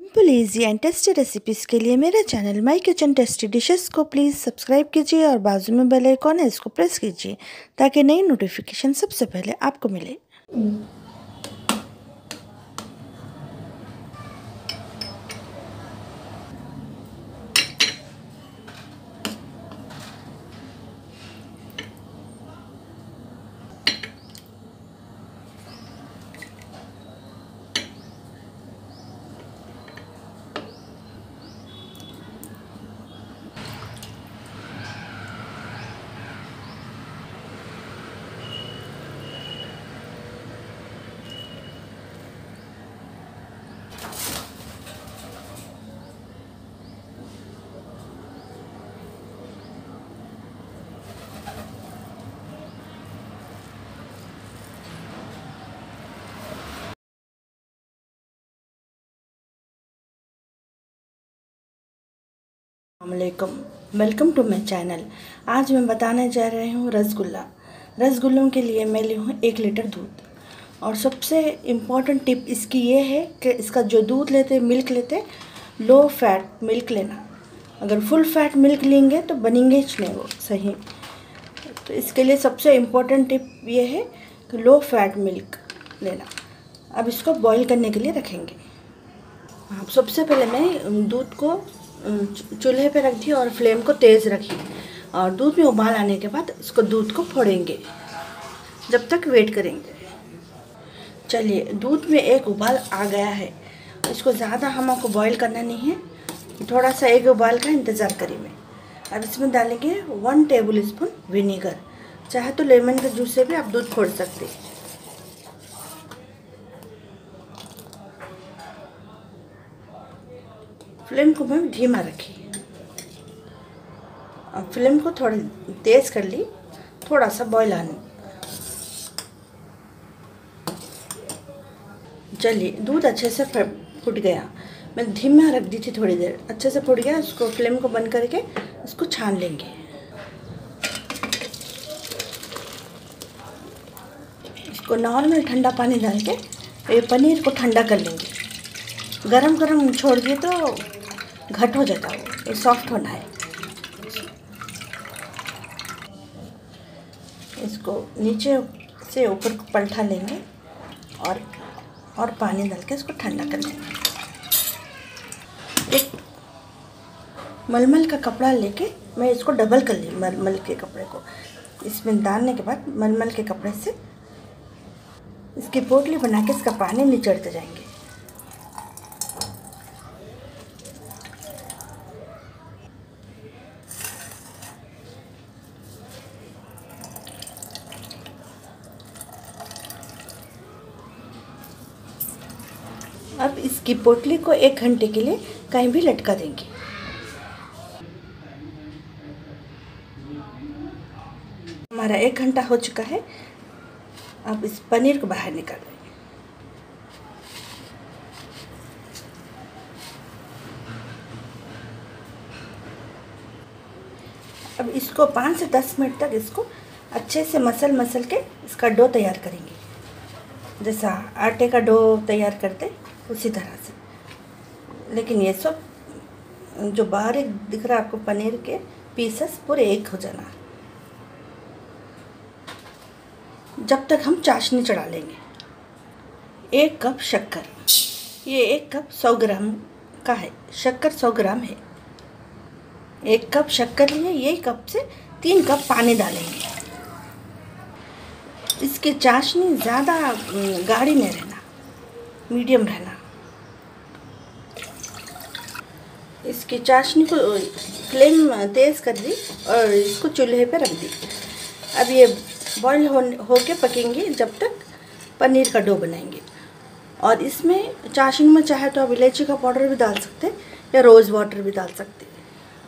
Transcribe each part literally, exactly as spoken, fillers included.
Simple easy and tasty recipes के लिए मेरे channel my kitchen tasty dishes को प्लीज़ सब्सक्राइब कीजिए और बाजू में बेल आइकॉन है इसको प्रेस कीजिए ताकि नई नोटिफिकेशन सबसे पहले आपको मिले। अस्सलामुअलैकुम, वेलकम टू माई चैनल। आज मैं बताने जा रही हूँ रसगुल्ला। रसगुल्लों के लिए मैं ली हूँ एक लीटर दूध। और सबसे इम्पॉर्टेंट टिप इसकी ये है कि इसका जो दूध लेते मिल्क लेते लो फैट मिल्क लेना। अगर फुल फैट मिल्क लेंगे तो बनेंगे ही नहीं वो सही। तो इसके लिए सबसे इम्पॉर्टेंट टिप ये है कि लो फैट मिल्क लेना। अब इसको बॉईल करने के लिए रखेंगे। अब सबसे पहले मैं दूध को चूल्हे पे रख दी और फ्लेम को तेज़ रखी और दूध में उबाल आने के बाद इसको दूध को फोड़ेंगे, जब तक वेट करेंगे। चलिए, दूध में एक उबाल आ गया है। इसको ज़्यादा हमको बॉईल करना नहीं है, थोड़ा सा एक उबाल का इंतज़ार करिए। अब इसमें डालेंगे वन टेबल स्पून विनीगर। चाहे तो लेमन के जूस से भी आप दूध फोड़ सकते हैं। फ्लेम को मैं धीमा रखी। अब फ्लेम को थोड़ी तेज़ कर ली, थोड़ा सा बॉईल आने। चलिए, दूध अच्छे से फूट गया। मैं धीमा रख दी थी थोड़ी देर, अच्छे से फूट गया। उसको फ्लेम को बंद करके इसको छान लेंगे। इसको नॉर्मल ठंडा पानी डाल के ये पनीर को ठंडा कर लेंगे। गरम गरम छोड़ दिए तो घट हो जाता है, वो सॉफ्ट होना है। इसको नीचे से ऊपर पलटा लेंगे और और पानी डाल के इसको ठंडा कर लेंगे। एक मलमल का कपड़ा लेके मैं इसको डबल कर ली। मलमल के कपड़े को इसमें डालने के बाद मलमल के कपड़े से इसकी पोटली बना के इसका पानी निचोड़ते जाएंगे। अब इसकी पोटली को एक घंटे के लिए कहीं भी लटका देंगे। हमारा एक घंटा हो चुका है। अब इस पनीर को बाहर निकाल देंगे। अब इसको पाँच से दस मिनट तक इसको अच्छे से मसल मसल के इसका डो तैयार करेंगे, जैसा आटे का डो तैयार करते उसी तरह से। लेकिन ये सब जो बारीक दिख रहा है आपको पनीर के पीसेस पूरे एक हो जाना, जब तक हम चाशनी चढ़ा लेंगे। एक कप शक्कर, ये एक कप सौ ग्राम का है। शक्कर सौ ग्राम है। एक कप शक्कर लिए यही कप से तीन कप पानी डालेंगे। इसकी चाशनी ज़्यादा गाढ़ी नहीं रहना, मीडियम रहना। इसकी चाशनी को फ्लेम तेज़ कर दी और इसको चूल्हे पे रख दी। अब ये बॉईल हो होके पकेंगे जब तक पनीर का डो बनाएंगे। और इसमें चाशनी में चाहे तो आप इलायची का पाउडर भी डाल सकते हैं या रोज़ वाटर भी डाल सकते हैं।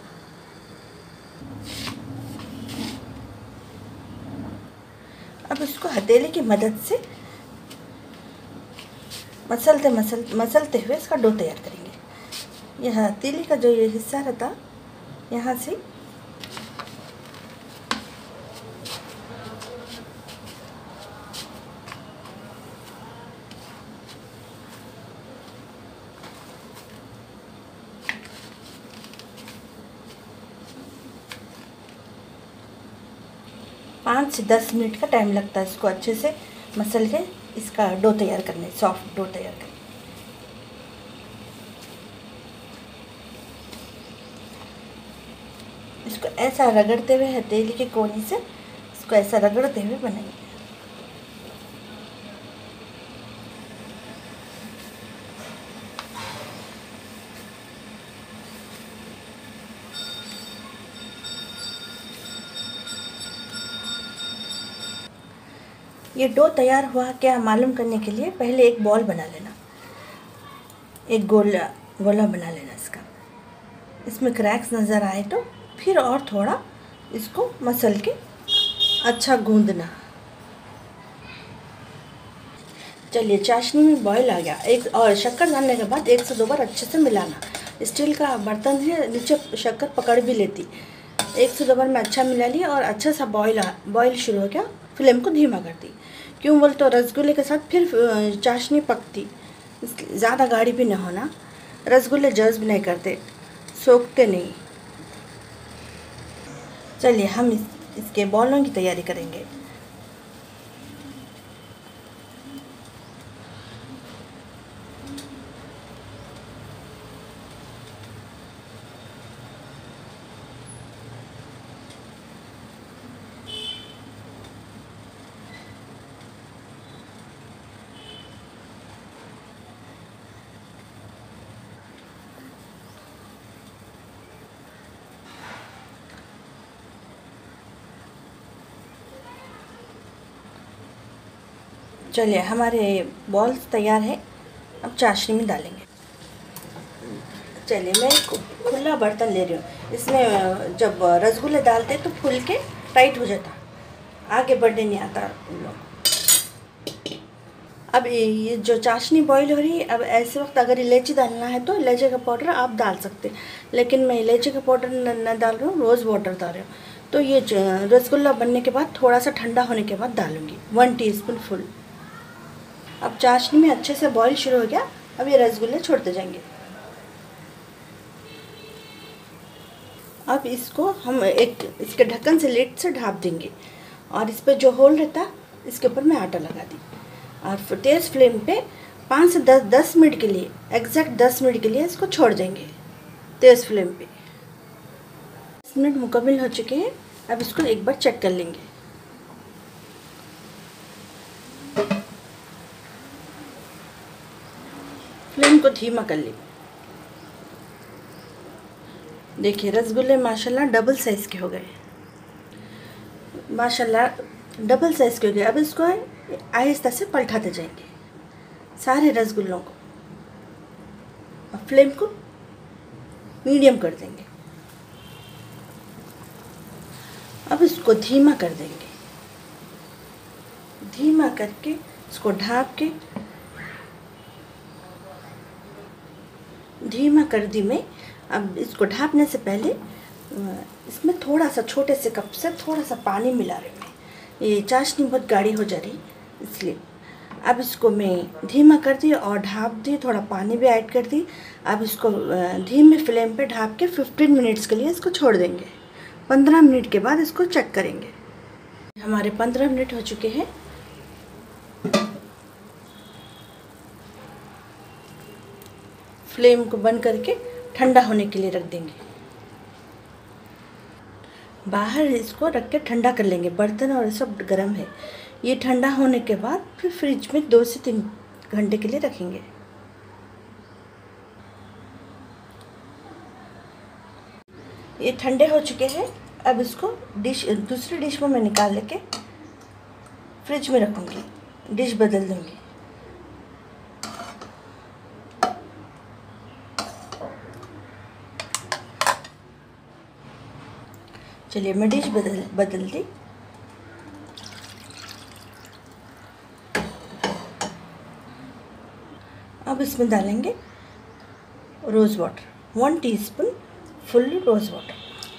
अब इसको हथेली की मदद से मसलते मसल मसलते हुए इसका डो तैयार करेंगे। यह हथेली का जो ये हिस्सा रहता, यहाँ से पाँच से दस मिनट का टाइम लगता है इसको अच्छे से मसल के इसका डो तैयार करने, सॉफ्ट डो तैयार करने। इसको ऐसा रगड़ते हुए हथेली के कोने से इसको ऐसा रगड़ते हुए बनाएंगे। ये डो तैयार हुआ क्या मालूम करने के लिए पहले एक बॉल बना लेना, एक गोला गोला बना लेना इसका। इसमें क्रैक्स नज़र आए तो फिर और थोड़ा इसको मसल के अच्छा गूंदना। चलिए चाशनी में बॉयल आ गया। एक और शक्कर डालने के बाद एक से दो बार अच्छे से मिलाना। स्टील का बर्तन है, नीचे शक्कर पकड़ भी लेती। एक से दो बार मैं अच्छा मिला लिया और अच्छा सा बॉयल बॉयल शुरू हो गया। फ्लेम को धीमा कर दी। क्यों बोल तो रसगुल्ले के साथ फिर चाशनी पकती, ज़्यादा गाढ़ी भी नहीं होना। रसगुल्ले जज्ब नहीं करते, सोखते नहीं। चलिए हम इस, इसके बॉलों की तैयारी करेंगे। चलिए हमारे बॉल्स तैयार है। अब चाशनी में डालेंगे। चलिए मैं खुला बर्तन ले रही हूँ। इसमें जब रसगुल्ले डालते तो फूल के टाइट हो जाता, आगे बढ़ने नहीं आता उन लोग। अब ये जो चाशनी बॉईल हो रही है, अब ऐसे वक्त अगर इलायची डालना है तो इलायची का पाउडर आप डाल सकते हैं, लेकिन मैं इलायची का पाउडर न डाल रही हूँ, रोज़ वाटर डाल रही हूँ। तो ये रसगुल्ला बनने के बाद थोड़ा सा ठंडा होने के बाद डालूँगी, वन टीस्पून फुल। अब चाशनी में अच्छे से बॉईल शुरू हो गया। अब ये रसगुल्ले छोड़ते जाएंगे। अब इसको हम एक इसके ढक्कन से लिड से ढाँप देंगे और इस पर जो होल रहता इसके ऊपर मैं आटा लगा दी और तेज़ फ्लेम पे पाँच से दस दस मिनट के लिए, एग्जैक्ट दस मिनट के लिए इसको छोड़ देंगे तेज़ फ्लेम पे। दस मिनट मुकम्मल हो चुके हैं। अब इसको एक बार चेक कर लेंगे। फ्लेम को धीमा कर ली। देखिए रसगुल्ले माशाल्लाह डबल साइज़ के हो गए, माशाल्लाह डबल साइज़ के हो गए। अब इसको आहिस्ता से पलटाते जाएंगे सारे रसगुल्लों को। अब फ्लेम को मीडियम कर देंगे। अब इसको धीमा कर देंगे। धीमा करके इसको ढाँप के धीमा कर दी मैं। अब इसको ढाँपने से पहले इसमें थोड़ा सा छोटे से कप से थोड़ा सा पानी मिला रही मैं। ये चाशनी बहुत गाढ़ी हो जा रही इसलिए। अब इसको मैं धीमा कर दी और ढाँप दी, थोड़ा पानी भी ऐड कर दी। अब इसको धीमे फ्लेम पे ढाँप के पंद्रह मिनट्स के लिए इसको छोड़ देंगे। पंद्रह मिनट के बाद इसको चेक करेंगे। हमारे पंद्रह मिनट हो चुके हैं। फ्लेम को बंद करके ठंडा होने के लिए रख देंगे। बाहर इसको रख के ठंडा कर लेंगे, बर्तन और सब गर्म है। ये ठंडा होने के बाद फिर फ्रिज में दो से तीन घंटे के लिए रखेंगे। ये ठंडे हो चुके हैं। अब इसको डिश दूसरी डिश में मैं निकाल लेके फ्रिज में रखूँगी, डिश बदल दूँगी। चलिए मैं डिश बदल बदल दी। अब इसमें डालेंगे rose water, one teaspoon full rose water,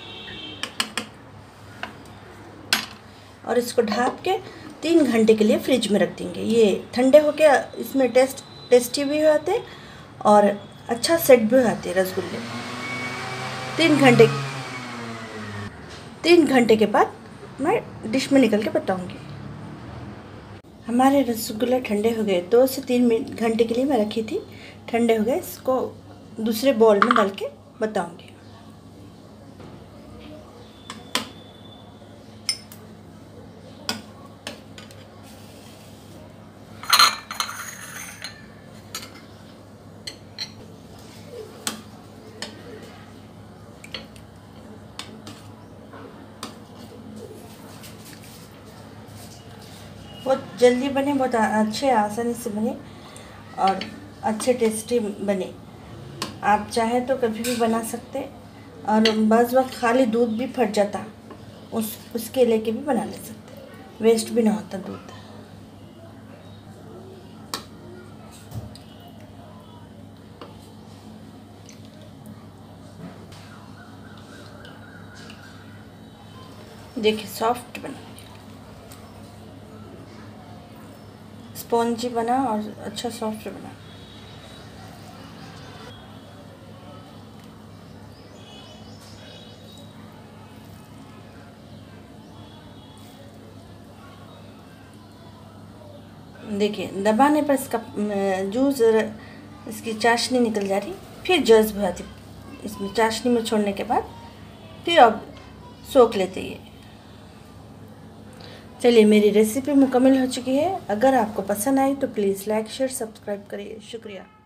और इसको ढाँप के तीन घंटे के लिए फ्रिज में रख देंगे। ये ठंडे होके इसमें टेस्ट टेस्टी भी होते और अच्छा सेट भी होते रसगुल्ले। तीन घंटे तीन घंटे के बाद मैं डिश में निकल के बताऊंगी। हमारे रसगुल्ला ठंडे हो गए, दो से तीन मिनट घंटे के लिए मैं रखी थी, ठंडे हो गए। इसको दूसरे बाउल में डाल के बताऊंगी। बहुत जल्दी बने, बहुत अच्छे आसानी से बने और अच्छे टेस्टी बने। आप चाहे तो कभी भी बना सकते, और बस वक्त खाली दूध भी फट जाता, उस उसके लेके भी बना ले सकते, वेस्ट भी ना होता दूध। देखिए सॉफ्ट बना, स्पॉन्जी बना और अच्छा सॉफ्ट बना। देखिए दबाने पर इसका जूस, इसकी चाशनी निकल जा रही, फिर जज्ब आती। इसमें चाशनी में छोड़ने के बाद फिर अब सोख लेते ये। चलिए मेरी रेसिपी मुकम्मल हो चुकी है। अगर आपको पसंद आई तो प्लीज़ लाइक शेयर सब्सक्राइब करिए। शुक्रिया।